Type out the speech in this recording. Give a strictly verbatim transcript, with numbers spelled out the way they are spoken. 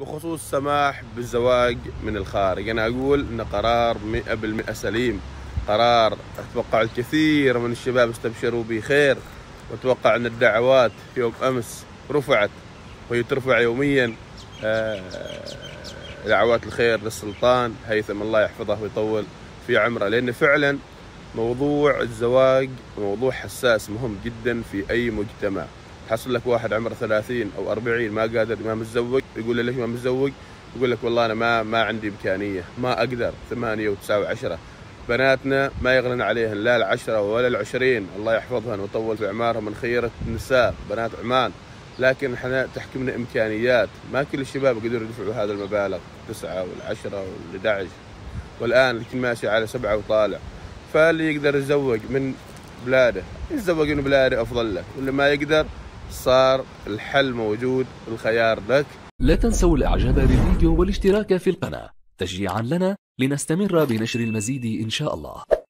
بخصوص السماح بالزواج من الخارج، أنا أقول أن قرار مئة بالمئة سليم، قرار أتوقع الكثير من الشباب استبشروا به خير، وأتوقع أن الدعوات في يوم أمس رفعت وهي ترفع يوميا دعوات الخير للسلطان هيثم الله يحفظه ويطول في عمره، لأن فعلا موضوع الزواج موضوع حساس مهم جدا في أي مجتمع. تحصل لك واحد عمره ثلاثين أو أربعين ما قادر ما متزوج، يقول له ليش ما متزوج؟ يقول لك والله أنا ما ما عندي إمكانية، ما أقدر. ثمانية وتسعة وعشرة بناتنا ما يغلن عليهن لا العشرة ولا العشرين، الله يحفظهن ويطول في أعمارهم، من خيرة النساء بنات عمان. لكن احنا تحكمنا إمكانيات، ما كل الشباب يقدروا يدفعوا هذا المبالغ، تسعة والعشرة والأحد عشر، والآن الكل ماشي على سبعة وطالع. فاللي يقدر يتزوج من بلاده يتزوج من بلاده أفضل له، واللي ما يقدر صار الحل موجود، الخيار لك. لا تنسوا الإعجاب بالفيديو والاشتراك في القناة تشجيعا لنا لنستمر بنشر المزيد إن شاء الله.